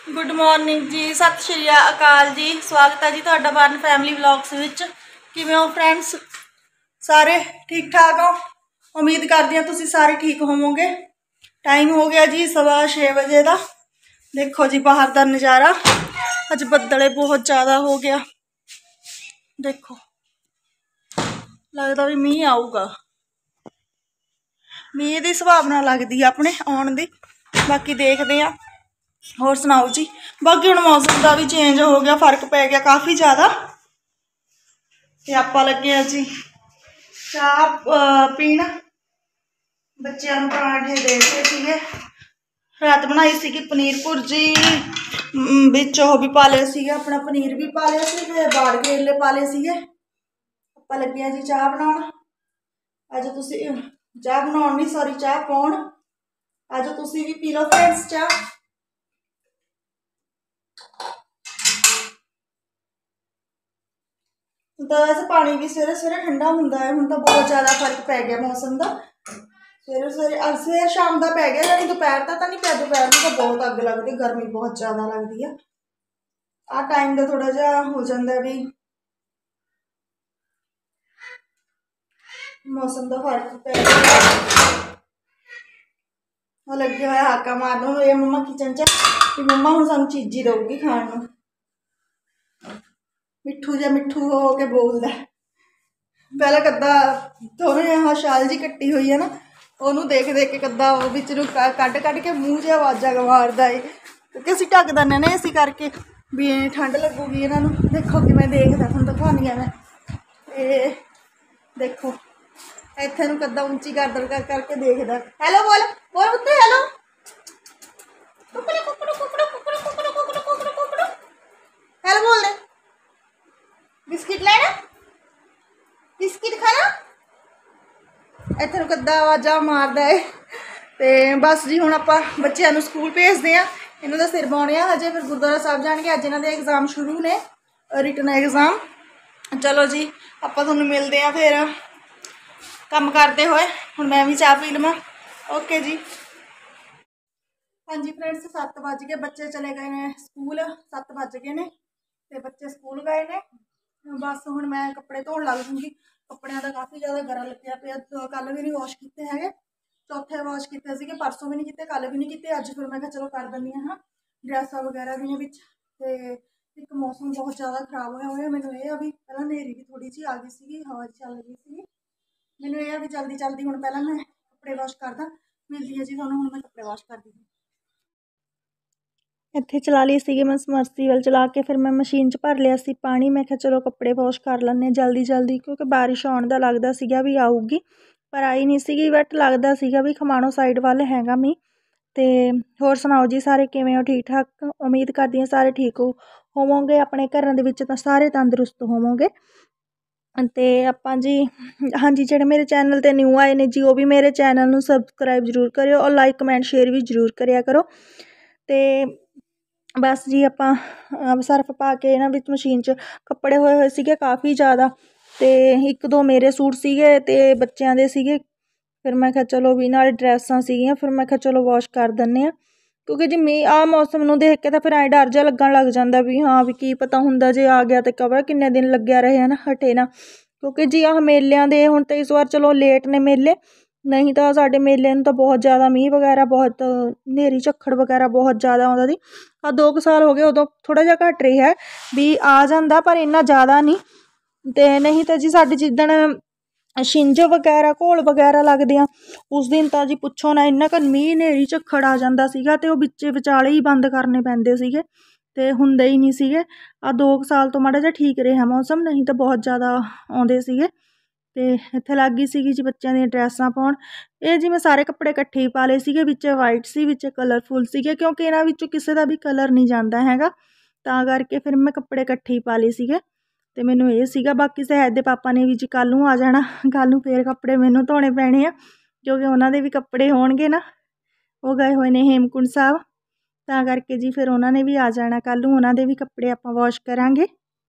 Good morning जी, सत श्री अकाल जी। स्वागत है जी तुहाडा बन फैमिली व्लॉग्स विच। किवें हो फ्रेंड्स? सारे ठीक ठाक हो? उम्मीद करदी हां तुसीं सारे ठीक होवोगे। टाइम हो गया जी 6:15 बजे का। देखो जी बाहर का नज़ारा, अज बदले बहुत ज़्यादा हो गया। देखो लगता भी मीह आऊगा, मीह की संभावना लगती है अपने आने की। बाकी देखते हैं। होर सुनाओ जी। बाकी हुण मौसम का भी चेंज हो गया, फर्क पै गया काफ़ी ज़्यादा। ते आपां लगे हैं जी चाह पीण। बच्चों को पराठे देते थे। रात बनाई सी पनीर भुर्जी, बिच ओह भी पा ले अपना पनीर भी पा लिया सी, फिर बाड़ करेले पा ले सीगे। आपां लगे हैं जी चाह बनाउण। अज तुसीं चाह बनाउण नहीं, सॉरी चाह पाउण। अज तुसीं भी पी लो फ्रेंड्स चाह। तो वैसे पानी भी सवेरे सवेरे ठंडा होंदा है। हुण तो बहुत ज़्यादा फर्क पै गया मौसम का। सवेरे सवेरे सवेर शाम का पै गया, यानी दोपहर का तो नहीं पै। दोपहर में तो बहुत अग लगती, गर्मी बहुत ज़्यादा लगती है। आ टाइम का थोड़ा जिहा हो जाता भी मौसम का फर्क पै गया। लगे हुए हाका मारन ये मम्मा किचन च कि मम्मा हुण सानूं चीज़ी दऊगी खाण नूं। मिठू जा मिठू हो के बोलता। पहले कद्दा थोड़ी हाँ शाल जी कट्टी हुई है ना, ओनू देख देख के कद्दा बिच नूं कट के मूँह च आवाज़ा मारदा है, क्योंकि असीं ढक दिंदे ने इस करके भी ठंड लगूगी इन्हां नूं। देखो कि मैं देखदा, तुहानूं दिखाउणी आ मैं। ये देखो इत्थे नूं कद्दा ऊंची गर्दन कर करके देखदा। हैलो बोल बोल उत्ते हैलो। कुकड़ू कुकड़ू कुकड़ू कुकड़ू कुकड़ू कुकड़ू कुकड़ू कुकड़ू हैलो बोल दे। बिस्किट लेना, बिस्किट खाना। इत्थे कद्दा आवाज़ा मारदा है। तो बस जी हुण आपां बच्चों नूं स्कूल भेजदे आं। इन्हां दा सिर बाउणे आ हजे, फिर गुरुद्वारा साहब जाणगे। अज इन्हां दे एग्जाम शुरू ने, रिटन एग्जाम। चलो जी आपां तुहानूं मिलदे आं फिर कम करते हुए। हुण मैं भी चाह पी लवां। ओके जी। हाँ जी फ्रेंड्स, 7 बज गए, बच्चे चले गए ने स्कूल। 7 बज गए ने ते बच्चे स्कूल गए ने। बस हुण मैं कपड़े धोण लग जूँगी। कपड़ियां दा काफ़ी ज़्यादा गरा लग्गिया पिया। कल भी नहीं वॉश किए है, चौथे वॉश किए सीगे, परसों भी नहीं किए, कल भी नहीं किए। अज फिर मैं चलो कर दिंदी हाँ ड्रैसां वगैरह भी विच। ते एक मौसम बहुत ज़्यादा खराब होया होया। मैनूं ये भी पहलां हनेरी भी थोड़ी जी आ गई सी, हवा चल रही सी। मैनूं ये भी जल्दी जल्दी हुण पहलां मैं कपड़े वॉश करदा। मिलदी है जी तुहानूं हुण मैं कपड़े वॉश करदी हूँ। इत्थे चला ली सी मैं समरसीबल चला के, फिर मैं मशीन च भर लिया सी पानी। मैं कहा चलो कपड़े वॉश कर लैंदे जल्दी जल्दी, क्योंकि बारिश आउण दा लगदा सीगा भी आऊगी, पर आई नहीं सी। बट लगदा सीगा भी खमाणो साइड वाल हैगा मींह। ते होर सुनाओ जी, सारे किवें हो? ठीक ठाक? उम्मीद करदी हां सारे ठीक होवोगे, अपने घरां दे विच तां सारे तंदरुस्त होवोगे। ते आपां जी हाँ जी, जेह्ड़े मेरे चैनल ते न्यू आए ने जी, वो भी मेरे चैनल नूं सबसक्राइब जरूर करियो और लाइक कमेंट शेयर भी जरूर करिया करो। ते बस जी आपां सर्फ पा के इन्हां विच मशीन च कपड़े होए होए सीगे काफ़ी ज़्यादा। ते 1-2 मेरे सूट सीगे ते बच्चों दे सीगे। फिर मैं कहा चलो भी नाले ड्रैसां सीगियां, फिर मैं कहा चलो वॉश कर दिन्ने आं, क्योंकि जी मींह आ मौसम नूं देख के तो फिर ऐं डर जा लगन लग जांदा भी हाँ भी की पता हुंदा जे आ गया तो कवर किन्ने दिन लग्या रहे ना, हटे ना। क्योंकि जी आह मेलिਆਂ दे हुण तो इस बार चलो लेट ने मेले, नहीं तो साडे मेले नूं तो बहुत ज़्यादा मींह वगैरह, बहुत हनेरी झक्खड़ वगैरह बहुत ज़्यादा आउंदा सी। 2 साल हो गए, उदों थोड़ा जिहा घट रहा भी आ जांदा, पर इन्ना ज़्यादा नहीं। ते नहीं तो जी साडे जिद्दण छिंज वगैरह घोल वगैरह लगदे आ, उस दिन तो जी पुछो ना, इन्ना क मींह हनेरी झक्खड़ आ जांदा सीगा ते ओह बिच्चे विचाले ही बंद करने पैंदे सीगे, ते हुंदे ही नहीं सीगे। 2 साल तो माड़ा जिहा ठीक रहा मौसम, नहीं तो बहुत ज़्यादा आउंदे सीगे। ते इत्थे लग गई सीगी जी बच्चों दी ड्रैसां पाउण। ये जी मैं सारे कपड़े इकट्ठे ही पा लए सीगे, विच वाइट सी विच कलरफुल सीगे, क्योंकि इन्हां विचों किसी दा भी कलर नहीं जांदा हैगा, तां करके फिर मैं कपड़े इकट्ठे ही पा लए सीगे। ते मैनूं ये सीगा, बाकी सहज दे पापा ने भी जी कल नूं आ जाना, कल नूं फिर कपड़े मैनूं धोने पैणे आ, क्योंकि उन्हां दे भी कपड़े होणगे ना। वो गए हुए ने हेमकुंड साहब, तां करके जी फिर उन्हां ने भी आ जाना कल नूं, उन्हां दे भी कपड़े आपां वॉश करांगे।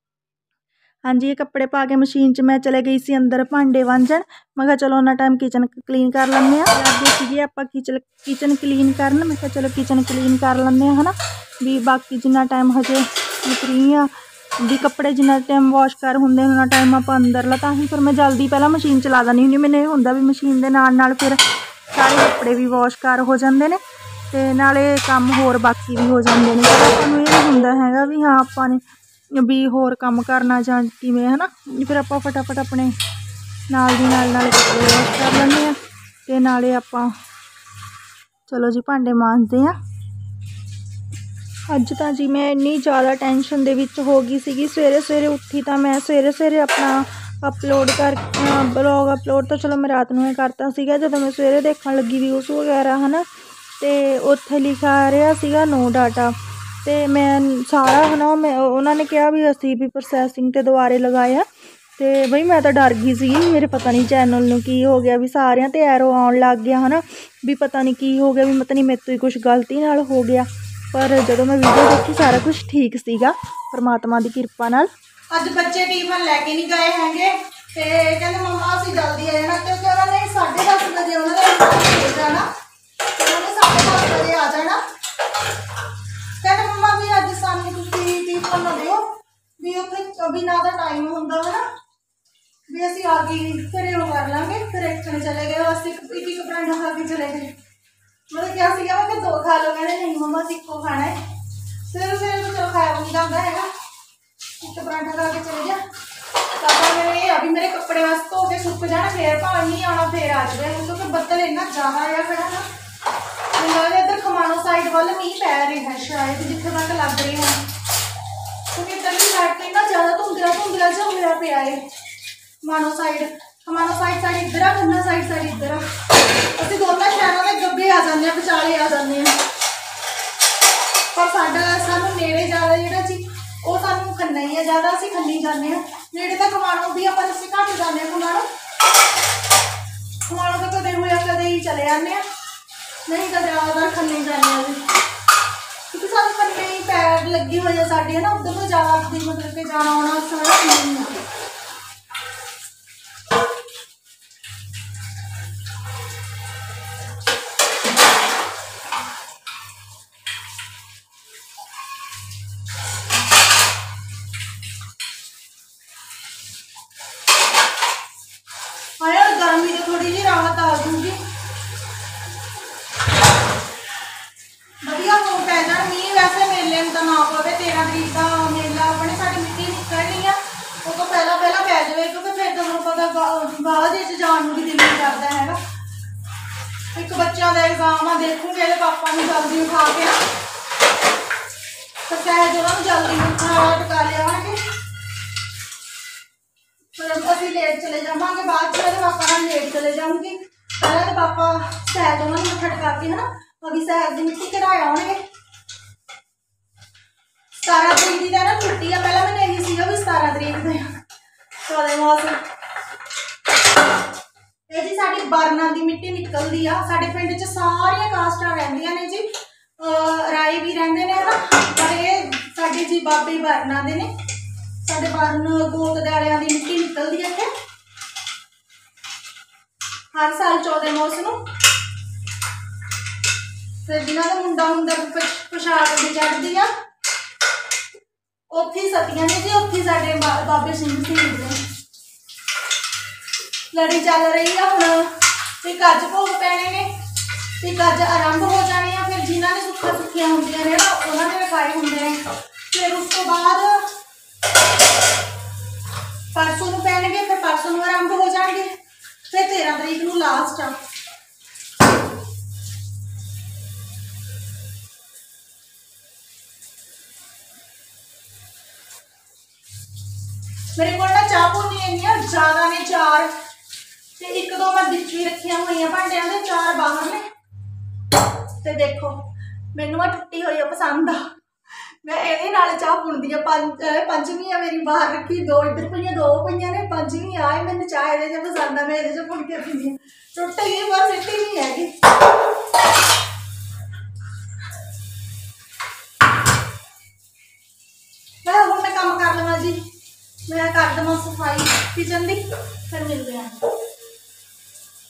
हाँ जी, ये कपड़े पा के मशीन च मैं चले गई सी अंदर भांडे वांजण। मैं कहा चलो उन्ना टाइम किचन क्लीन कर लैंदे आं। लगे सीगे आपां किचन क्लीन करन, मैं कहा चलो किचन क्लीन कर लैंदे आं, है ना। भी बाकी जिन्ना टाइम हजे फ्री आ भी कपड़े जिन्ना टाइम वॉश कर होंगे उन्ना टाइम आप अंदर ला तां ही फिर मैं जल्दी पहला मशीन चला देनी हुंदी। मैनूं ये हुंदा भी मशीन दे नाल फिर सारे कपड़े भी वॉश कर हो जाते हैं ते नाले काम होर बाकी भी हो जाते हैं। फिर आपां नूं ये हुंदा हैगा भी हाँ आपां ने भी होर काम करना जां किवें है ना, फिर आपां फटाफट अपने नाल दी नाल कपड़े वॉश कर लैंदे आ ते नाले आपां चलो जी भांडे मांजदे आ। अज तो जी मैं इन्नी ज़्यादा टेंशन दे विच हो गई सी। सवेरे सवेरे उठी तो मैं सवेरे सवेरे अपना अपलोड कर ब्लॉग अपलोड तो चलो मैं रात में करता सीगा। जब मैं सवेरे देखने लगी व्यूज़ वगैरह है ना तो उत्थे लिखा रहा सीगा नो डाटा तो मैं सारा है ना मैं उन्होंने कहा भी असी भी प्रोसैसिंग ते दोबारे लगाया तो बई मैं तो डर गई सी मेरे पता नहीं चैनल नूं की हो गया भी सारियां ते एरो आउण लग गया है ना भी पता नहीं की हो गया भी पता नहीं मेरे तो ही कुछ गलती नाल हो गया। पर जो मैं वीडियो देखी सारा कुछ ठीक सीगा परमात्मा की कृपा नाल। अज बच्चे टिफन लैके नहीं गए हैंगे ते कहंदे मम्मा असीं जल्दी आ जाना क्योंकि उन्होंने 10:30 बजे उन्होंने ले जाना तो उन्होंने 10:30 बजे आ जाना। कहंदे मम्मा भी अज सानूं तुसीं टिफन ना दिओ भी उत्थे अभी ना दा टाइम हुंदा है ना भी असीं आ के घरे वो कर लांगे। फिर एक चले गए बस एक परांठा खा के चले गए। मतलब क्या सीगा मैं दो खा लो, कहते नहीं मम्मा इक्को खाना है। सवेरे सवेरे तो चलो खाया नहीं जाता है एक परांठा खा के चले जा। पापा मेरे अभी मेरे कपड़े बस धो के सुक जाना फिर भावें नहीं आना फिर आ जाए क्योंकि बदल इन्ना ज़्यादा आया खड़ा ना। मुझे इधर खमाणो साइड वाल मीह पै रहा है शायद जिथे तक लग रही है क्योंकि इधरली साइड पर इन्ना ज़्यादा धुंधला जो होया पिया है। खमाणो साइड साइड इधर आ, खन्ना साइड इधर आ। ਅਸੀਂ ਦੋਨਾਂ ਸ਼ਹਿਰਾਂ ਦੇ ਗੱਬੇ ਆ ਜਾਂਦੇ ਆ ਵਿਚਾਲੇ ਆ ਜਾਂਦੇ ਆ ਪਰ ਸਾਨੂੰ ਨੇੜੇ ਜ਼ਿਆਦਾ ਜਿਹੜਾ ਜੀ ਉਹ ਸਾਨੂੰ ਖੰਨਾ ਹੀ ਆ ਜ਼ਿਆਦਾ ਅਸੀਂ ਖੰਨੀ ਜਾਂਦੇ ਆ। ਨੇੜੇ ਤਾਂ ਖਮਾਣੋ ਵੀ ਆਪਾਂ ਅਸੀਂ ਘੱਟ ਜਾਂਦੇ ਆ। ਖਮਾਣੋ ਤਾਂ ਕਦੇ ਹੋਇਆ ਕਦੇ ਹੀ ਚਲੇ ਜਾਂਦੇ ਆ ਨਹੀਂ ਤਾਂ ਜ਼ਿਆਦਾਤਰ ਖੰਨੇ ਜਾਂਦੇ ਆ ਜੀ ਕਿਉਂਕਿ ਸਾਨੂੰ ਖੰਨੇ ਹੀ ਪੈਰ ਲੱਗੀ ਹੋਈ ਆ ਸਾਡੀ ਹੈ ਨਾ ਉੱਧਰ ਤੋਂ ਜ਼ਿਆਦਾ ਦੀ ਮਤਲਬ ਕਿ ਜਾਣਾ ਆਉਣਾ ਸਾਰਾ ਨਹੀਂ ਆ। गर्मी तो थोड़ी जी राहत आ जूगी वधिया हो पै जाए मीह। वैसे मेले में तो ना पवे 13 तरीक का मेला अपने साड़ी मिट्टी निकल रही है वो तो पहला पै जाए क्योंकि फिर तो मैं पता बाद जाने भी दिल नहीं करता है। एक बच्चों का एग्जाम आ देखूंगे पापा ने जल्दी उठा के तो सहज उन्होंने जल्दी उठा टका लिया फिर अभी लेट चले जावांगे बाद पापा नाल लेट चले जाऊंगी। पहले तो पापा सहज उन्होंने मत्था टका के है ना अभी सहज की मिट्टी कढ़ाए आउणगे। 17 तरीक की ना छुट्टी है पहले मैंने यही सीगा भी 17 तरीक से चौदह मौसम ये जी साडी बरना की मिट्टी निकलती आ। साडे पिंड च सारियां कास्टां रहिंदियां ने जी राई भी रहिंदे ने है ना पर ये साडे जी बाबे बरना दे ने साडे बरन गोत दालियां दी मिट्टी निकलती है इत्थे हर साल 14 मौसम नूं। फिर जिन्हां दा मुंडा हुंदा पोशाक भी चढ़दी आ उत्थे सतियां ने जी उत्थे साडे बाबे सिंह शहीद ने लड़ी चल रही है हुण। एक अज भोग पैने ने एक अज आरंभ हो जाने आ। फिर जिन्हां ने सुक्खा सुक्खियां हुंदियां ने ना उन्होंने रखाए हुंदे ने फिर उस तो बाद परसों को पैणगे फिर परसों को आरंभ हो जाएंगे फिर 13 तरीक को लास्ट आ। मेरे को ना चाह भुनी इन्नियां ज़्यादा ने 4 ते 1-2 मैं बिच भी रखिया हुई भांडियां दे 4 बाहर ने ते देखो मैनू टुट्टी हुई पसंद आ। मैं ये चाह पुणदी 5वीं मेरी बाहर रखी 2 इधर पईयां 2 पईयां ने 5वीं आए मैंने चाह ये पसंद आ मैं ये पुण के पीनी टुट गई पर सिटी नहीं हैगी। मैं हूँ मैं काम कर लवां जी मैं कर देवां सफाई किचन की फिर मिलते हैं।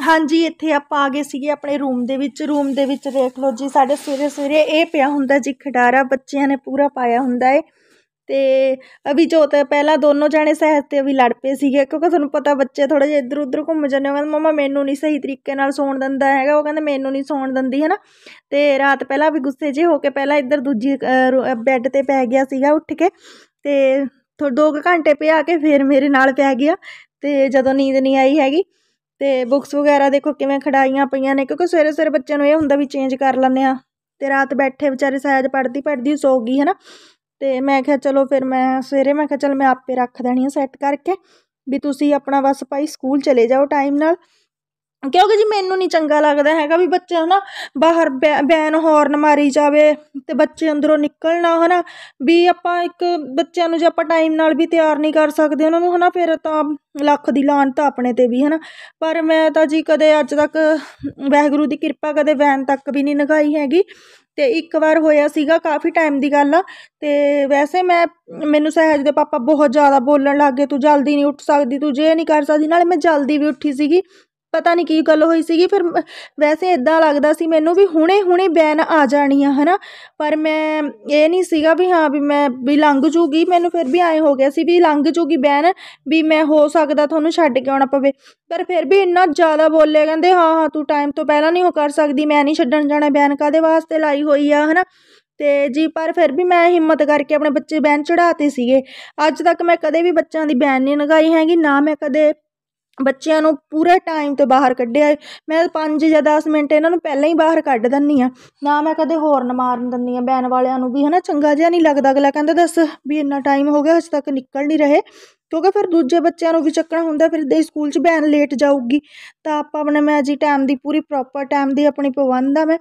हाँ जी, ਇੱਥੇ ਆਪਾਂ ਆ ਗਏ ਸੀਗੇ ਆਪਣੇ ਰੂਮ ਦੇ ਵਿੱਚ ਦੇਖ ਲਓ ਜੀ, ਸਾਡੇ ਸਵੇਰੇ ਇਹ ਪਿਆ ਹੁੰਦਾ ਜੀ ਖਿਡਾਰਾ, ਬੱਚਿਆਂ ਨੇ ਪੂਰਾ ਪਾਇਆ ਹੁੰਦਾ ਏ। ਅਤੇ ਅਭਿਜੋਤ ਪਹਿਲਾਂ ਦੋਨੋਂ ਜਾਣੇ ਸਹਿਜ 'ਤੇ ਵੀ ਲੜ ਪਏ ਸੀਗੇ, ਕਿਉਂਕਿ ਤੁਹਾਨੂੰ ਪਤਾ ਬੱਚੇ ਥੋੜ੍ਹਾ ਜਿਹਾ ਇੱਧਰ ਉੱਧਰ ਘੁੰਮ ਜਾਂਦੇ। ਉਹ ਕਹਿੰਦਾ ਮੰਮਾ ਮੈਨੂੰ ਨਹੀਂ ਸਹੀ ਤਰੀਕੇ ਨਾਲ ਸੌਣ ਦਿੰਦਾ ਹੈਗਾ, ਉਹ ਕਹਿੰਦਾ ਮੈਨੂੰ ਨਹੀਂ ਸੌਣ ਦਿੰਦੀ ਹੈ ਨਾ। ਅਤੇ ਰਾਤ ਪਹਿਲਾਂ ਵੀ ਗੁੱਸੇ ਜਿਹੇ ਹੋ ਕੇ ਪਹਿਲਾਂ ਇੱਧਰ ਦੂਜੀ ਬੈੱਡ 'ਤੇ ਪੈ ਗਿਆ ਸੀਗਾ ਉੱਠ ਕੇ, ਅਤੇ 2 ਘੰਟੇ ਪਿਆ ਕੇ ਫਿਰ ਮੇਰੇ ਨਾਲ ਪੈ ਗਿਆ। ਅਤੇ ਜਦੋਂ ਨੀਂਦ ਨਹੀਂ ਆਈ ਹੈਗੀ, ਅਤੇ ਬੁੱਕਸ ਵਗੈਰਾ ਦੇਖੋ ਕਿਵੇਂ ਖੜਾਈਆਂ ਪਈਆਂ ਨੇ, ਕਿਉਂਕਿ ਸਵੇਰੇ ਬੱਚਿਆਂ ਨੂੰ ਇਹ ਹੁੰਦਾ ਵੀ ਚੇਂਜ ਕਰ ਲੈਂਦੇ ਹਾਂ। ਅਤੇ ਰਾਤ ਬੈਠੇ ਵਿਚਾਰੇ ਸਹਿਜ ਪੜ੍ਹਦੀ ਸੌ ਗਈ ਹੈ ਨਾ। ਅਤੇ ਮੈਂ ਕਿਹਾ ਚਲੋ ਫਿਰ ਮੈਂ ਸਵੇਰੇ ਮੈਂ ਕਿਹਾ ਚੱਲ ਮੈਂ ਆਪੇ ਰੱਖ ਦੇਣੀ ਆ ਸੈੱਟ ਕਰਕੇ, ਵੀ ਤੁਸੀਂ ਆਪਣਾ ਬਸ ਭਾਈ ਸਕੂਲ ਚਲੇ ਜਾਓ ਟਾਈਮ ਨਾਲ, ਕਿਉਂਕਿ ਜੀ ਮੈਨੂੰ ਨਹੀਂ ਚੰਗਾ ਲੱਗਦਾ ਹੈਗਾ ਵੀ ਬੱਚੇ ਹੈ ਨਾ ਬਾਹਰ ਵੈਨ ਹੌਰਨ ਮਾਰੀ ਜਾਵੇ ਅਤੇ ਬੱਚੇ ਅੰਦਰੋਂ ਨਿਕਲ ਨਾ, ਹੈ ਨਾ। ਵੀ ਆਪਾਂ ਇੱਕ ਬੱਚਿਆਂ ਨੂੰ ਜੇ ਆਪਾਂ ਟਾਈਮ ਨਾਲ ਵੀ ਤਿਆਰ ਨਹੀਂ ਕਰ ਸਕਦੇ ਉਹਨਾਂ ਨੂੰ, ਹੈ ਨਾ, ਫਿਰ ਤਾਂ ਲੱਖ ਦੀ ਲਾਹਨਤ ਆਪਣੇ 'ਤੇ ਵੀ, ਹੈ ਨਾ। ਪਰ ਮੈਂ ਤਾਂ ਜੀ ਕਦੇ ਅੱਜ ਤੱਕ ਵਾਹਿਗੁਰੂ ਦੀ ਕਿਰਪਾ ਕਦੇ ਵੈਨ ਤੱਕ ਵੀ ਨਹੀਂ ਲੰਘਾਈ ਹੈਗੀ। ਅਤੇ ਇੱਕ ਵਾਰ ਹੋਇਆ ਸੀਗਾ, ਕਾਫੀ ਟਾਈਮ ਦੀ ਗੱਲ ਆ। ਅਤੇ ਵੈਸੇ ਮੈਨੂੰ ਸਹਿਜ ਦੇ ਪਾਪਾ ਬਹੁਤ ਜ਼ਿਆਦਾ ਬੋਲਣ ਲੱਗ ਗਏ, ਤੂੰ ਜਲਦੀ ਨਹੀਂ ਉੱਠ ਸਕਦੀ, ਤੂੰ ਜੇ ਨਹੀਂ ਕਰ ਸਕਦੀ। ਨਾਲੇ ਮੈਂ ਜਲਦੀ ਵੀ ਉੱਠੀ ਸੀਗੀ, ਪਤਾ ਨਹੀਂ ਕੀ ਗੱਲ ਹੋਈ ਸੀਗੀ। ਫਿਰ ਵੈਸੇ ਇੱਦਾਂ ਲੱਗਦਾ ਸੀ ਮੈਨੂੰ ਵੀ ਹੁਣੇ ਵੈਨ ਆ ਜਾਣੀ ਆ, ਹੈ ਨਾ। ਪਰ ਮੈਂ ਇਹ ਨਹੀਂ ਸੀਗਾ ਵੀ ਹਾਂ ਵੀ ਮੈਂ ਵੀ ਲੰਘ ਜੂਗੀ, ਮੈਨੂੰ ਫਿਰ ਵੀ ਐਂ ਹੋ ਗਿਆ ਸੀ ਵੀ ਲੰਘ ਜੂਗੀ ਵੈਨ, ਵੀ ਮੈਂ ਹੋ ਸਕਦਾ ਤੁਹਾਨੂੰ ਛੱਡ ਕੇ ਆਉਣਾ ਪਵੇ। ਪਰ ਫਿਰ ਵੀ ਇੰਨਾ ਜ਼ਿਆਦਾ ਬੋਲੇ, ਕਹਿੰਦੇ ਹਾਂ ਤੂੰ ਟਾਈਮ ਤੋਂ ਪਹਿਲਾਂ ਨਹੀਂ ਉਹ ਕਰ ਸਕਦੀ, ਮੈਂ ਨਹੀਂ ਛੱਡਣ ਜਾਣਾ, ਵੈਨ ਕਾਹਦੇ ਵਾਸਤੇ ਲਾਈ ਹੋਈ ਆ, ਹੈ ਨਾ। ਅਤੇ ਜੀ ਪਰ ਫਿਰ ਵੀ ਮੈਂ ਹਿੰਮਤ ਕਰਕੇ ਆਪਣੇ ਬੱਚੇ ਵੈਨ ਚੜ੍ਹਾਤੇ ਸੀਗੇ। ਅੱਜ ਤੱਕ ਮੈਂ ਕਦੇ ਵੀ ਬੱਚਿਆਂ ਦੀ ਵੈਨ ਨਹੀਂ ਲੰਘਾਈ ਹੈਗੀ, ਨਾ ਮੈਂ ਕਦੇ ਬੱਚਿਆਂ ਨੂੰ ਪੂਰੇ ਟਾਈਮ 'ਤੇ ਬਾਹਰ ਕੱਢਿਆ। ਮੈਂ 5 ਜਾਂ 10 ਮਿੰਟ ਇਹਨਾਂ ਨੂੰ ਪਹਿਲਾਂ ਹੀ ਬਾਹਰ ਕੱਢ ਦਿੰਦੀ ਹਾਂ, ਨਾ ਮੈਂ ਕਦੇ ਹੌਰਨ ਮਾਰਨ ਦਿੰਦੀ ਹਾਂ ਵੈਨ ਵਾਲਿਆਂ ਨੂੰ ਵੀ, ਹੈ ਨਾ। ਚੰਗਾ ਜਿਹਾ ਨਹੀਂ ਲੱਗਦਾ, ਅਗਲਾ ਕਹਿੰਦਾ ਦੱਸ ਵੀ ਇੰਨਾ ਟਾਈਮ ਹੋ ਗਿਆ ਹਜੇ ਤੱਕ ਨਿਕਲ ਨਹੀਂ ਰਹੇ, ਕਿਉਂਕਿ ਫਿਰ ਦੂਜੇ ਬੱਚਿਆਂ ਨੂੰ ਵੀ ਚੱਕਣਾ ਹੁੰਦਾ, ਫਿਰ ਦੇ ਸਕੂਲ 'ਚ ਵੈਨ ਲੇਟ ਜਾਊਗੀ। ਤਾਂ ਆਪਾਂ ਮੈਂ ਜੀ ਟਾਈਮ ਦੀ ਪੂਰੀ ਪ੍ਰੋਪਰ ਟਾਈਮ ਦੀ ਆਪਣੀ ਪਾਬੰਦ ਆ।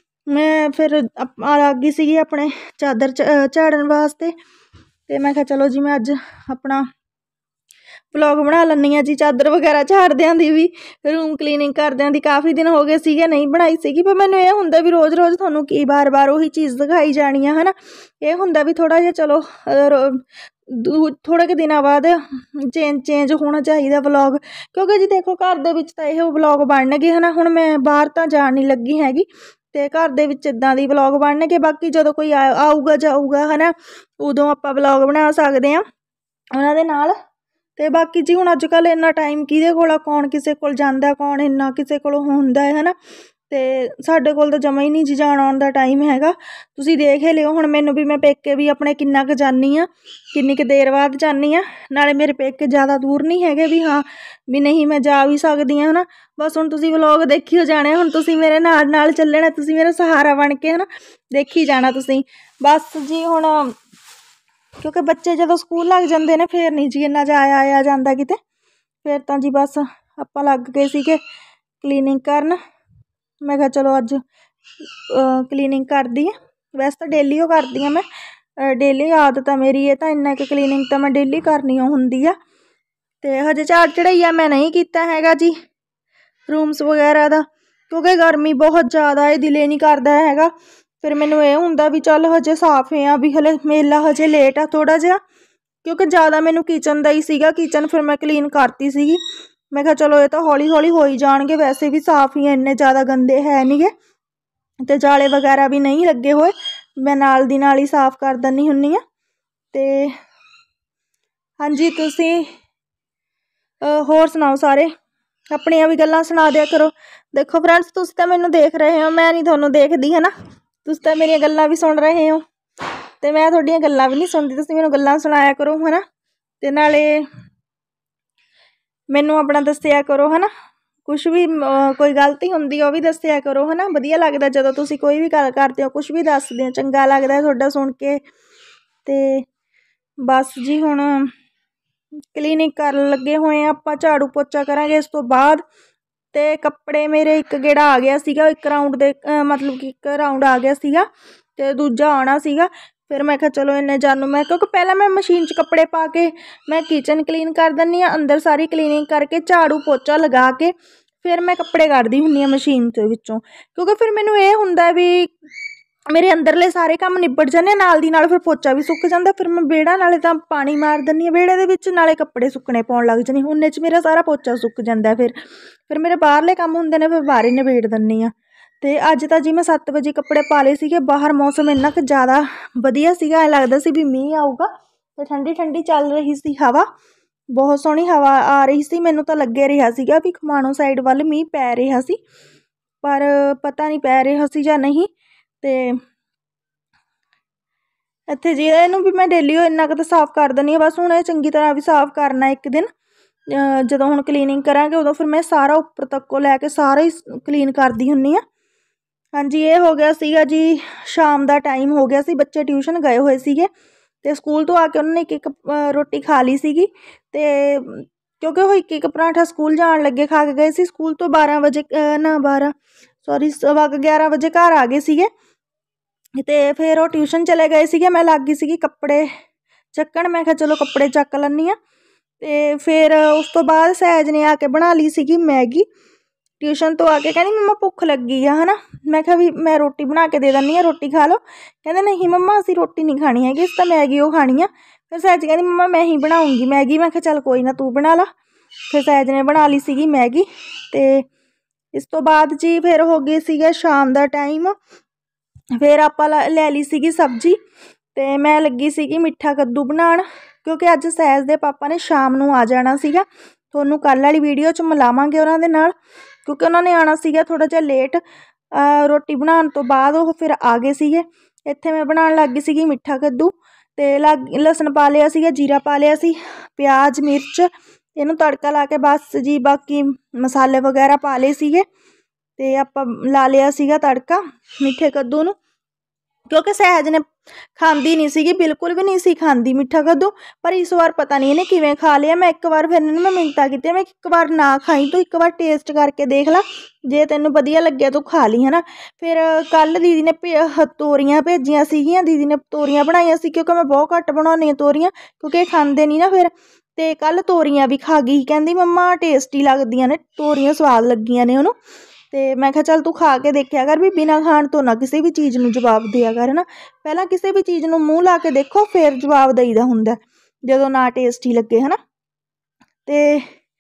ਮੈਂ ਫਿਰ ਆ ਗਈ ਸੀਗੀ ਆਪਣੇ ਚਾਦਰ ਝਾੜਨ ਵਾਸਤੇ, ਅਤੇ ਮੈਂ ਕਿਹਾ ਚਲੋ ਜੀ ਮੈਂ ਅੱਜ ਆਪਣਾ ਵਲੋਗ ਬਣਾ ਲੈਂਦੀ ਹਾਂ ਜੀ, ਚਾਦਰ ਵਗੈਰਾ ਝਾੜਦਿਆਂ ਦੀ ਵੀ, ਰੂਮ ਕਲੀਨਿੰਗ ਕਰਦਿਆਂ ਦੀ। ਕਾਫੀ ਦਿਨ ਹੋ ਗਏ ਸੀਗੇ ਨਹੀਂ ਬਣਾਈ ਸੀਗੀ, ਪਰ ਮੈਨੂੰ ਇਹ ਹੁੰਦਾ ਵੀ ਰੋਜ਼ ਤੁਹਾਨੂੰ ਕੀ ਵਾਰ ਉਹੀ ਚੀਜ਼ ਦਿਖਾਈ ਜਾਣੀ ਆ, ਹੈ ਨਾ। ਇਹ ਹੁੰਦਾ ਵੀ ਥੋੜ੍ਹਾ ਜਿਹਾ ਚਲੋ ਥੋੜ੍ਹੇ ਕੁ ਦਿਨਾਂ ਬਾਅਦ ਚੇਂਜ ਹੋਣਾ ਚਾਹੀਦਾ ਵਲੋਗ, ਕਿਉਂਕਿ ਜੀ ਦੇਖੋ ਘਰ ਦੇ ਵਿੱਚ ਤਾਂ ਇਹ ਵਲੋਗ ਬਣਨਗੇ, ਹੈ ਨਾ। ਹੁਣ ਮੈਂ ਬਾਹਰ ਤਾਂ ਜਾਣ ਨਹੀਂ ਲੱਗੀ ਹੈਗੀ, ਅਤੇ ਘਰ ਦੇ ਵਿੱਚ ਇੱਦਾਂ ਦੀ ਵਲੋਗ ਬਣਨਗੇ। ਬਾਕੀ ਜਦੋਂ ਕੋਈ ਆਊਗਾ ਜਾਊਗਾ, ਹੈ ਨਾ, ਉਦੋਂ ਆਪਾਂ ਵਲੋਗ ਬਣਾ ਸਕਦੇ ਹਾਂ ਉਹਨਾਂ ਦੇ ਨਾਲ। ਅਤੇ ਬਾਕੀ ਜੀ ਹੁਣ ਅੱਜ ਕੱਲ੍ਹ ਇੰਨਾ ਟਾਈਮ ਕਿਹਦੇ ਕੋਲ ਆ, ਕੌਣ ਕਿਸੇ ਕੋਲ ਜਾਂਦਾ, ਕੌਣ ਇੰਨਾ ਕਿਸੇ ਕੋਲ ਹੁੰਦਾ ਹੈ ਨਾ। ਅਤੇ ਸਾਡੇ ਕੋਲ ਤਾਂ ਜਮਾਂ ਹੀ ਨਹੀਂ ਜੀ ਜਾਣ ਆਉਣ ਦਾ ਟਾਈਮ ਹੈਗਾ। ਤੁਸੀਂ ਦੇਖ ਹੀ ਲਿਓ ਹੁਣ ਮੈਨੂੰ ਵੀ, ਮੈਂ ਪੇਕੇ ਵੀ ਆਪਣੇ ਕਿੰਨਾ ਕੁ ਜਾਂਦੀ ਹਾਂ, ਕਿੰਨੀ ਕੁ ਦੇਰ ਬਾਅਦ ਜਾਂਦੀ ਹਾਂ। ਨਾਲੇ ਮੇਰੇ ਪੇਕੇ ਜ਼ਿਆਦਾ ਦੂਰ ਨਹੀਂ ਹੈਗੇ ਵੀ ਹਾਂ ਵੀ ਨਹੀਂ ਮੈਂ ਜਾ ਵੀ ਸਕਦੀ ਹਾਂ, ਹੈ ਨਾ। ਬਸ ਹੁਣ ਤੁਸੀਂ ਵਲੋਗ ਦੇਖੀ ਹੋ ਜਾਣੇ, ਹੁਣ ਤੁਸੀਂ ਮੇਰੇ ਨਾਲ ਚੱਲਣਾ, ਤੁਸੀਂ ਮੇਰਾ ਸਹਾਰਾ ਬਣ ਕੇ, ਹੈ ਨਾ, ਦੇਖੀ ਜਾਣਾ ਤੁਸੀਂ। ਬਸ ਜੀ ਹੁਣ ਕਿਉਂਕਿ ਬੱਚੇ ਜਦੋਂ ਸਕੂਲ ਲੱਗ ਜਾਂਦੇ ਨੇ ਫਿਰ ਨਹੀਂ ਜੀ ਇੰਨਾ ਆਇਆ ਜਾਂਦਾ ਕਿਤੇ, ਫਿਰ ਤਾਂ ਜੀ ਬਸ ਆਪਾਂ ਲੱਗ ਗਏ ਸੀਗੇ ਕਲੀਨਿੰਗ ਕਰਨ। ਮੈਂ ਕਿਹਾ ਚਲੋ ਅੱਜ ਕਲੀਨਿੰਗ ਕਰਦੀ ਹਾਂ, ਵੈਸੇ ਤਾਂ ਡੇਲੀ ਉਹ ਕਰਦੀ ਹਾਂ, ਮੈਂ ਡੇਲੀ ਆਦਤ ਆ ਮੇਰੀ ਇਹ ਤਾਂ, ਇੰਨਾ ਕੁ ਕਲੀਨਿੰਗ ਤਾਂ ਮੈਂ ਡੇਲੀ ਕਰਨੀ ਹੁੰਦੀ ਆ। ਅਤੇ ਹਜੇ ਝਾੜ ਚੜ੍ਹਾਈਆ ਮੈਂ ਨਹੀਂ ਕੀਤਾ ਹੈਗਾ ਜੀ ਰੂਮਸ ਵਗੈਰਾ ਦਾ, ਕਿਉਂਕਿ ਗਰਮੀ ਬਹੁਤ ਜ਼ਿਆਦਾ ਹੈ, ਦਿਲ ਨਹੀਂ ਕਰਦਾ ਹੈਗਾ। ਫਿਰ ਮੈਨੂੰ ਇਹ ਹੁੰਦਾ ਵੀ ਚੱਲ ਹਜੇ ਸਾਫ਼ ਆ, ਵੀ ਹਲੇ ਮੇਲਾ ਹਜੇ ਲੇਟ ਆ ਥੋੜ੍ਹਾ ਜਿਹਾ, ਕਿਉਂਕਿ ਜ਼ਿਆਦਾ ਮੈਨੂੰ ਕਿਚਨ ਦਾ ਹੀ ਸੀਗਾ। ਕਿਚਨ ਫਿਰ ਮੈਂ ਕਲੀਨ ਕਰਤੀ ਸੀਗੀ, ਮੈਂ ਕਿਹਾ ਚਲੋ ਇਹ ਤਾਂ ਹੌਲੀ ਹੋ ਹੀ ਜਾਣਗੇ, ਵੈਸੇ ਵੀ ਸਾਫ਼ ਹੀ ਇੰਨੇ ਜ਼ਿਆਦਾ ਗੰਦੇ ਹੈ ਨਹੀਂ ਗੇ, ਅਤੇ ਜਾਲੇ ਵਗੈਰਾ ਵੀ ਨਹੀਂ ਲੱਗੇ ਹੋਏ, ਮੈਂ ਨਾਲ ਦੀ ਨਾਲ ਹੀ ਸਾਫ਼ ਕਰ ਦਿੰਦੀ ਹੁੰਦੀ ਹਾਂ। ਅਤੇ ਹਾਂਜੀ ਤੁਸੀਂ ਹੋਰ ਸੁਣਾਓ, ਸਾਰੇ ਆਪਣੀਆਂ ਵੀ ਗੱਲਾਂ ਸੁਣਾ ਦਿਆ ਕਰੋ। ਦੇਖੋ ਫਰੈਂਡਸ ਤੁਸੀਂ ਤਾਂ ਮੈਨੂੰ ਦੇਖ ਰਹੇ ਹੋ, ਮੈਂ ਨਹੀਂ ਤੁਹਾਨੂੰ ਦੇਖਦੀ, ਹੈ ਨਾ। ਤੁਸੀਂ ਤਾਂ ਮੇਰੀਆਂ ਗੱਲਾਂ ਵੀ ਸੁਣ ਰਹੇ ਹੋ, ਅਤੇ ਮੈਂ ਤੁਹਾਡੀਆਂ ਗੱਲਾਂ ਵੀ ਨਹੀਂ ਸੁਣਦੀ, ਤੁਸੀਂ ਮੈਨੂੰ ਗੱਲਾਂ ਸੁਣਾਇਆ ਕਰੋ, ਹੈ ਨਾ। ਅਤੇ ਨਾਲੇ ਮੈਨੂੰ ਆਪਣਾ ਦੱਸਿਆ ਕਰੋ, ਹੈ ਨਾ, ਕੁਛ ਵੀ ਕੋਈ ਗਲਤੀ ਹੁੰਦੀ ਉਹ ਵੀ ਦੱਸਿਆ ਕਰੋ, ਹੈ ਨਾ। ਵਧੀਆ ਲੱਗਦਾ ਜਦੋਂ ਤੁਸੀਂ ਕੋਈ ਵੀ ਗੱਲ ਕਰਦੇ ਹੋ, ਕੁਛ ਵੀ ਦੱਸਦੇ ਹੋ, ਚੰਗਾ ਲੱਗਦਾ ਤੁਹਾਡਾ ਸੁਣ ਕੇ। ਅਤੇ ਬਸ ਜੀ ਹੁਣ ਕਲੀਨਿਕ ਕਰਨ ਲੱਗੇ ਹੋਏ ਹਾਂ ਆਪਾਂ, ਝਾੜੂ ਪੋਚਾ ਕਰਾਂਗੇ ਇਸ ਤੋਂ ਬਾਅਦ। ਅਤੇ ਕੱਪੜੇ ਮੇਰੇ ਇੱਕ ਗੇੜਾ ਆ ਗਿਆ ਸੀਗਾ, ਇੱਕ ਰਾਊਂਡ ਮਤਲਬ ਕਿ ਇੱਕ ਰਾਊਂਡ ਆ ਗਿਆ ਸੀਗਾ, ਅਤੇ ਦੂਜਾ ਆਉਣਾ ਸੀਗਾ। ਫਿਰ ਮੈਂ ਕਿਹਾ ਚਲੋ ਇੰਨੇ ਜਾਣੂ ਮੈਂ, ਕਿਉਂਕਿ ਪਹਿਲਾਂ ਮੈਂ ਮਸ਼ੀਨ 'ਚ ਕੱਪੜੇ ਪਾ ਕੇ ਮੈਂ ਕਿਚਨ ਕਲੀਨ ਕਰ ਦਿੰਦੀ ਹਾਂ, ਅੰਦਰ ਸਾਰੀ ਕਲੀਨਿੰਗ ਕਰਕੇ ਝਾੜੂ ਪੋਚਾ ਲਗਾ ਕੇ ਫਿਰ ਮੈਂ ਕੱਪੜੇ ਕੱਢਦੀ ਹੁੰਦੀ ਹਾਂ ਮਸ਼ੀਨ ਦੇ ਵਿੱਚੋਂ, ਕਿਉਂਕਿ ਫਿਰ ਮੈਨੂੰ ਇਹ ਹੁੰਦਾ ਵੀ ਮੇਰੇ ਅੰਦਰਲੇ ਸਾਰੇ ਕੰਮ ਨਿਬੜ ਜਾਂਦੇ ਨਾਲ ਦੀ ਨਾਲ, ਫਿਰ ਪੋਚਾ ਵੀ ਸੁੱਕ ਜਾਂਦਾ। ਫਿਰ ਮੈਂ ਵਿਹੜਾ ਨਾਲੇ ਤਾਂ ਪਾਣੀ ਮਾਰ ਦਿੰਦੀ ਹਾਂ ਵਿਹੜੇ ਦੇ ਵਿੱਚ, ਨਾਲੇ ਕੱਪੜੇ ਸੁੱਕਣੇ ਪਾਉਣ ਲੱਗ ਜਾਂਦੀ, ਉਨੇ 'ਚ ਮੇਰਾ ਸਾਰਾ ਪੋਚਾ ਸੁੱਕ ਜਾਂਦਾ। ਫਿਰ ਮੇਰੇ ਬਾਹਰਲੇ ਕੰਮ ਹੁੰਦੇ ਨੇ, ਫਿਰ ਬਾਹਰ ਹੀ ਨਿਬੇੜ ਦਿੰਦੀ ਹਾਂ। ਅਤੇ ਅੱਜ ਤਾਂ ਜੀ ਮੈਂ 7 ਵਜੇ ਕੱਪੜੇ ਪਾ ਲਏ ਸੀਗੇ। ਬਾਹਰ ਮੌਸਮ ਇੰਨਾ ਕੁ ਜ਼ਿਆਦਾ ਵਧੀਆ ਸੀਗਾ, ਐਂ ਲੱਗਦਾ ਸੀ ਵੀ ਮੀਂਹ ਆਊਗਾ, ਅਤੇ ਠੰਡੀ ਠੰਡੀ ਚੱਲ ਰਹੀ ਸੀ ਹਵਾ, ਬਹੁਤ ਸੋਹਣੀ ਹਵਾ ਆ ਰਹੀ ਸੀ। ਮੈਨੂੰ ਤਾਂ ਲੱਗੇ ਰਿਹਾ ਸੀਗਾ ਵੀ ਖਮਾਣੋਂ ਸਾਈਡ ਵੱਲ ਮੀਂਹ ਪੈ ਰਿਹਾ ਸੀ, ਪਰ ਪਤਾ ਨਹੀਂ ਪੈ ਰਿਹਾ ਸੀ ਜਾਂ ਨਹੀਂ। ਅਤੇ ਇੱਥੇ ਜੀ ਇਹਨੂੰ ਵੀ ਮੈਂ ਡੇਲੀ ਇੰਨਾ ਕੁ ਤਾਂ ਸਾਫ਼ ਕਰ ਦਿੰਦੀ ਹਾਂ, ਬਸ ਹੁਣ ਇਹ ਚੰਗੀ ਤਰ੍ਹਾਂ ਵੀ ਸਾਫ਼ ਕਰਨਾ ਇੱਕ ਦਿਨ। ਜਦੋਂ ਹੁਣ ਕਲੀਨਿੰਗ ਕਰਾਂਗੇ ਉਦੋਂ ਫਿਰ ਮੈਂ ਸਾਰਾ ਉੱਪਰ ਤੱਕੋਂ ਲੈ ਕੇ ਸਾਰਾ ਹੀ ਕਲੀਨ ਕਰਦੀ ਹੁੰਦੀ ਹਾਂ। ਹਾਂਜੀ, ਇਹ ਹੋ ਗਿਆ ਸੀਗਾ ਜੀ, ਸ਼ਾਮ ਦਾ ਟਾਈਮ ਹੋ ਗਿਆ ਸੀ, ਬੱਚੇ ਟਿਊਸ਼ਨ ਗਏ ਹੋਏ ਸੀਗੇ, ਅਤੇ ਸਕੂਲ ਤੋਂ ਆ ਕੇ ਉਹਨਾਂ ਨੇ ਇੱਕ ਰੋਟੀ ਖਾ ਲਈ ਸੀਗੀ। ਅਤੇ ਕਿਉਂਕਿ ਉਹ ਇੱਕ ਪਰਾਂਠਾ ਸਕੂਲ ਜਾਣ ਲੱਗੇ ਖਾ ਕੇ ਗਏ ਸੀ। ਸਕੂਲ ਤੋਂ 11 ਵਜੇ ਘਰ ਆ ਗਏ ਸੀਗੇ, ਅਤੇ ਫਿਰ ਉਹ ਟਿਊਸ਼ਨ ਚਲੇ ਗਏ ਸੀਗੇ। ਮੈਂ ਲੱਗ ਗਈ ਸੀਗੀ ਕੱਪੜੇ ਚੱਕਣ, ਮੈਂ ਕਿਹਾ ਚਲੋ ਕੱਪੜੇ ਚੱਕ ਲੈਂਦੀ ਹਾਂ। ਅਤੇ ਫਿਰ ਉਸ ਤੋਂ ਬਾਅਦ ਸਹਿਜ ਨੇ ਆ ਕੇ ਬਣਾ ਲਈ ਸੀਗੀ ਮੈਗੀ। ਟਿਊਸ਼ਨ ਤੋਂ ਆ ਕੇ ਕਹਿੰਦੀ ਮੰਮਾ ਭੁੱਖ ਲੱਗੀ ਆ, ਹੈ ਨਾ। ਮੈਂ ਕਿਹਾ ਵੀ ਮੈਂ ਰੋਟੀ ਬਣਾ ਕੇ ਦੇ ਦਿੰਦੀ ਹਾਂ, ਰੋਟੀ ਖਾ ਲਓ। ਕਹਿੰਦੇ ਨਹੀਂ ਮੰਮਾ ਅਸੀਂ ਰੋਟੀ ਨਹੀਂ ਖਾਣੀ ਹੈਗੀ, ਅਸੀਂ ਤਾਂ ਮੈਗੀ ਉਹ ਖਾਣੀ ਆ। ਫਿਰ ਸਹਿਜ ਕਹਿੰਦੀ ਮੰਮਾ ਮੈਂ ਹੀ ਬਣਾਉਂਗੀ ਮੈਗੀ। ਮੈਂ ਕਿਹਾ ਚੱਲ ਕੋਈ ਨਾ ਤੂੰ ਬਣਾ ਲਾ। ਫਿਰ ਸਹਿਜ ਨੇ ਬਣਾ ਲਈ ਸੀਗੀ ਮੈਗੀ। ਅਤੇ ਇਸ ਤੋਂ ਬਾਅਦ ਜੀ ਫਿਰ ਹੋ ਗਏ ਸੀਗਾ ਸ਼ਾਮ ਦਾ ਟਾਈਮ। ਫਿਰ ਆਪਾਂ ਲੈ ਲਈ ਸੀਗੀ ਸਬਜ਼ੀ, ਅਤੇ ਮੈਂ ਲੱਗੀ ਸੀਗੀ ਮਿੱਠਾ ਕੱਦੂ ਬਣਾਉਣ, ਕਿਉਂਕਿ ਅੱਜ ਸਹਿਜ ਦੇ ਪਾਪਾ ਨੇ ਸ਼ਾਮ ਨੂੰ ਆ ਜਾਣਾ ਸੀਗਾ। ਤੁਹਾਨੂੰ ਕੱਲ੍ਹ ਵਾਲੀ ਵੀਡੀਓ 'ਚ ਮਿਲਾਵਾਂਗੇ ਉਹਨਾਂ ਦੇ ਨਾਲ, ਕਿਉਂਕਿ ਉਹਨਾਂ ਨੇ ਆਉਣਾ ਸੀਗਾ ਥੋੜ੍ਹਾ ਜਿਹਾ ਲੇਟ। ਰੋਟੀ ਬਣਾਉਣ ਤੋਂ ਬਾਅਦ ਉਹ ਫਿਰ ਆ ਗਏ ਸੀਗੇ। ਇੱਥੇ ਮੈਂ ਬਣਾਉਣ ਲੱਗ ਗਈ ਸੀਗੀ ਮਿੱਠਾ ਕੱਦੂ, ਅਤੇ ਲਸਣ ਪਾ ਲਿਆ ਸੀਗਾ, ਜੀਰਾ ਪਾ ਲਿਆ ਸੀ, ਪਿਆਜ਼ ਮਿਰਚ, ਇਹਨੂੰ ਤੜਕਾ ਲਾ ਕੇ ਬਸ ਜੀ ਬਾਕੀ ਮਸਾਲੇ ਵਗੈਰਾ ਪਾ ਲਏ ਸੀਗੇ। ਅਤੇ ਆਪਾਂ ਲਾ ਲਿਆ ਸੀਗਾ ਤੜਕਾ ਮਿੱਠੇ ਕੱਦੂ ਨੂੰ, ਕਿਉਂਕਿ ਸਹਿਜ ਨੇ ਖਾਂਦੀ ਨਹੀਂ ਸੀਗੀ, ਬਿਲਕੁਲ ਵੀ ਨਹੀਂ ਸੀ ਖਾਂਦੀ ਮਿੱਠਾ ਕੱਦੂ। ਪਰ ਇਸ ਵਾਰ ਪਤਾ ਨਹੀਂ ਇਹਨੇ ਕਿਵੇਂ ਖਾ ਲਿਆ। ਮੈਂ ਇੱਕ ਵਾਰ ਫਿਰ ਇਹਨੂੰ ਮੈਂ ਮਿੰਨਤਾਂ ਕੀਤੀਆਂ, ਮੈਂ ਇੱਕ ਵਾਰ ਨਾ ਖਾਈ, ਤੂੰ ਇੱਕ ਵਾਰ ਟੇਸਟ ਕਰਕੇ ਦੇਖ ਲਾ, ਜੇ ਤੈਨੂੰ ਵਧੀਆ ਲੱਗਿਆ ਤੂੰ ਖਾ ਲਈ, ਹੈ ਨਾ। ਫਿਰ ਕੱਲ੍ਹ ਦੀਦੀ ਨੇ ਤੋਰੀਆਂ ਭੇਜੀਆਂ ਸੀਗੀਆਂ, ਦੀਦੀ ਨੇ ਤੋਰੀਆਂ ਬਣਾਈਆਂ ਸੀ, ਕਿਉਂਕਿ ਮੈਂ ਬਹੁਤ ਘੱਟ ਬਣਾਉਂਦੀ ਹਾਂ ਤੋਰੀਆਂ, ਕਿਉਂਕਿ ਇਹ ਖਾਂਦੇ ਨਹੀਂ ਨਾ ਫਿਰ। ਅਤੇ ਕੱਲ੍ਹ ਤੋਰੀਆਂ ਵੀ ਖਾ ਗਈ, ਕਹਿੰਦੀ ਮੰਮਾ ਟੇਸਟੀ ਲੱਗਦੀਆਂ ਨੇ ਤੋਰੀਆਂ, ਸਵਾਦ ਲੱਗੀਆਂ ਨੇ ਉਹਨੂੰ। ਅਤੇ ਮੈਂ ਕਿਹਾ ਚੱਲ ਤੂੰ ਖਾ ਕੇ ਦੇਖਿਆ ਕਰ ਵੀ ਬਿਨਾਂ ਖਾਣ ਤੋਂ ਨਾ ਕਿਸੇ ਵੀ ਚੀਜ਼ ਨੂੰ ਜਵਾਬ ਦਿਆ ਕਰ, ਹੈ ਨਾ। ਪਹਿਲਾਂ ਕਿਸੇ ਵੀ ਚੀਜ਼ ਨੂੰ ਮੂੰਹ ਲਾ ਕੇ ਦੇਖੋ, ਫਿਰ ਜਵਾਬ ਦੇਈਦਾ ਹੁੰਦਾ, ਜਦੋਂ ਨਾ ਟੇਸਟੀ ਲੱਗੇ, ਹੈ ਨਾ। ਅਤੇ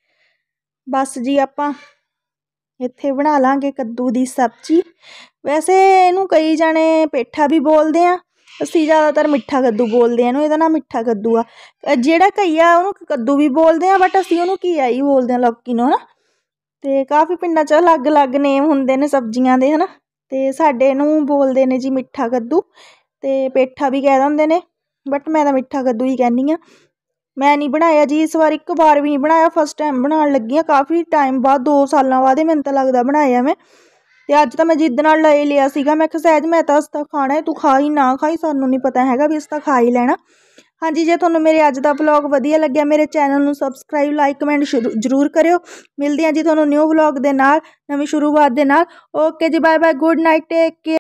ਬਸ ਜੀ ਆਪਾਂ ਇੱਥੇ ਬਣਾ ਲਾਂਗੇ ਕੱਦੂ ਦੀ ਸਬਜ਼ੀ। ਵੈਸੇ ਇਹਨੂੰ ਕਈ ਜਾਣੇ ਪੇਠਾ ਵੀ ਬੋਲਦੇ ਆ, ਅਸੀਂ ਜ਼ਿਆਦਾਤਰ ਮਿੱਠਾ ਕੱਦੂ ਬੋਲਦੇ ਹਾਂ ਇਹਨੂੰ, ਇਹਦਾ ਨਾਮ ਮਿੱਠਾ ਕੱਦੂ ਆ। ਜਿਹੜਾ ਘਈਆ ਉਹਨੂੰ ਕੱਦੂ ਵੀ ਬੋਲਦੇ ਆ, ਬਟ ਅਸੀਂ ਉਹਨੂੰ ਘੀਆ ਹੀ ਬੋਲਦੇ ਹਾਂ, ਲੌਕੀ ਨੂੰ, ਹੈ ਨਾ। ਅਤੇ ਕਾਫੀ ਪਿੰਡਾਂ 'ਚ ਅਲੱਗ ਅਲੱਗ ਨੇਮ ਹੁੰਦੇ ਨੇ ਸਬਜ਼ੀਆਂ ਦੇ, ਹੈ ਨਾ। ਅਤੇ ਸਾਡੇ ਨੂੰ ਬੋਲਦੇ ਨੇ ਜੀ ਮਿੱਠਾ ਕੱਦੂ, ਅਤੇ ਪੇਠਾ ਵੀ ਕਹਿ ਦਿੰਦੇ ਨੇ, ਬਟ ਮੈਂ ਤਾਂ ਮਿੱਠਾ ਕੱਦੂ ਹੀ ਕਹਿੰਦੀ ਹਾਂ। ਮੈਂ ਨਹੀਂ ਬਣਾਇਆ ਜੀ ਇਸ ਵਾਰ, ਇੱਕ ਵਾਰ ਵੀ ਨਹੀਂ ਬਣਾਇਆ, ਫਸਟ ਟਾਈਮ ਬਣਾਉਣ ਲੱਗੀ ਹਾਂ, ਕਾਫੀ ਟਾਈਮ ਬਾਅਦ 2 ਸਾਲਾਂ ਬਾਅਦ ਮੈਨੂੰ ਤਾਂ ਲੱਗਦਾ ਬਣਾਇਆ ਮੈਂ। ਅਤੇ ਅੱਜ ਤਾਂ ਮੈਂ ਜਿੱਦ ਨਾਲ ਲੈ ਲਿਆ ਸੀਗਾ, ਮੈਂ ਕਿਹਾ ਸਹਿਜ ਮੈਂ ਤਾਂ ਅਸੀਂ ਤਾਂ ਖਾਣਾ ਹੈ, ਤੂੰ ਖਾ ਹੀ ਨਾ ਖਾਈ, ਸਾਨੂੰ ਨਹੀਂ ਪਤਾ ਹੈਗਾ ਵੀ ਅਸੀਂ ਤਾਂ ਖਾ ਹੀ ਲੈਣਾ। ਹਾਂਜੀ, ਜੇ ਤੁਹਾਨੂੰ ਮੇਰੇ ਅੱਜ ਦਾ ਵਲੋਗ ਵਧੀਆ ਲੱਗਿਆ, ਮੇਰੇ ਚੈਨਲ ਨੂੰ ਸਬਸਕ੍ਰਾਈਬ, ਲਾਈਕ, ਕਮੈਂਟ ਜ਼ਰੂਰ ਕਰਿਓ। ਮਿਲਦੇ ਹਾਂ ਜੀ ਤੁਹਾਨੂੰ ਨਿਊ ਵਲੋਗ ਦੇ ਨਾਲ, ਨਵੀਂ ਸ਼ੁਰੂਆਤ ਦੇ ਨਾਲ। ਓਕੇ ਜੀ, bye bye, good night, take care.